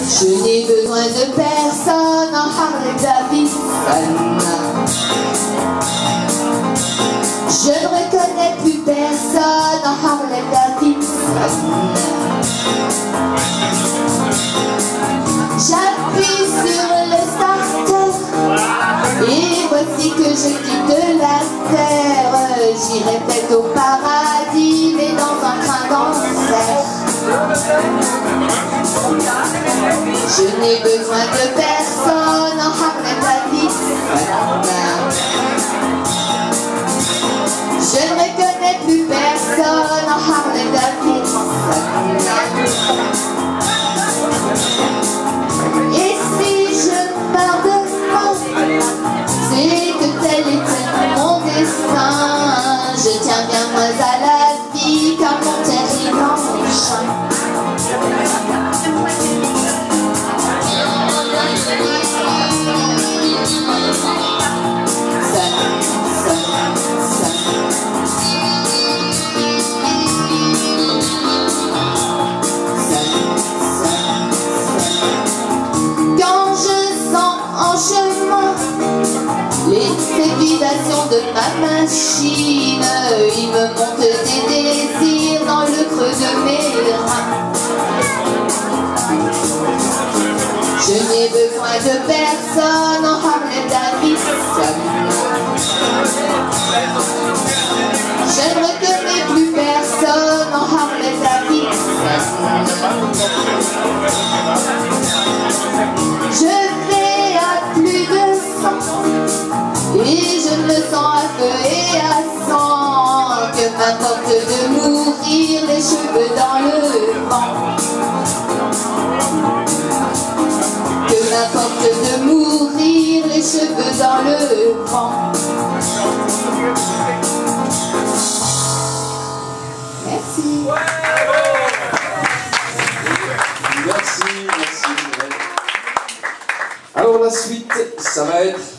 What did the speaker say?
Je n'ai besoin de personne en harley davidson. Je ne reconnais plus personne en harley davidson. J'appuie sur le starter et voici que je quitte la terre. J'irai peut-être au paradis, mais dans un train d'enfer. Je n'ai besoin de personne en harley davidson. Je ne reconnais plus personne en harley davidson. Et si je meurs de faim, c'est que tel était mon destin. Je tiens bien moins à la vie qu'à mon terrible engin. Quand je sens en chemin les trépidations de ma machine, il me monte des désirs dans le creux de mes reins. Je n'ai besoin de personne en harley davidson. Je ne reconnais plus personne en harley davidson. Je vais à plus de 100 et je me sens à feu et à sang. Que m'importe de mourir les cheveux dans le vent. Que m'importe de mourir les cheveux dans le vent. Merci. Merci. Alors la suite, ça va être